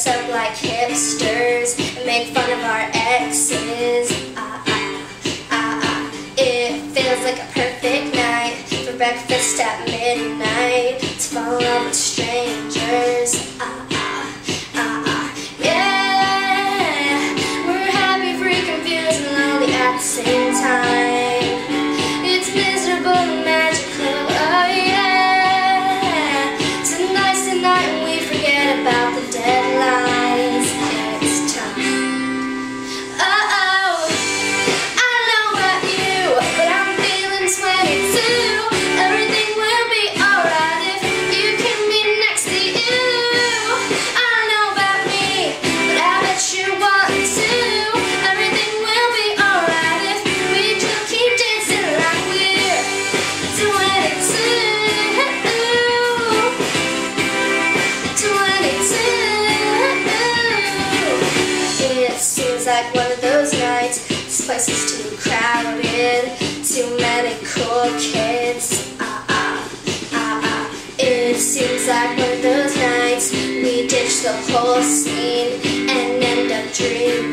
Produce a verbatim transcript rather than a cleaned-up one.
dress up like hipsters and make fun of our exes. Ah, ah, ah, ah. It feels like a perfect night for breakfast at midnight to fall in love with strangers. Ah, ah, ah, ah. Yeah, we're happy, free, confused, and lonely at the same time. It's miserable and magical. Oh yeah. Tonight's the night when we forget about the deadlines. It's time. Uh-oh, I don't know about you, but I'm feeling twenty-two. Everything will be alright if you keep me next to you. I don't know about me, but I bet you want to. Everything will be alright if we just keep dancing like we're twenty-two. It seems like one of those nights. This place is too crowded, too many cool kids. Ah, ah, ah, ah. It seems like one of those nights we ditch the whole scene and end up dreaming.